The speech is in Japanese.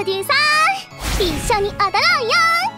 デューサー、一緒に踊ろうよ。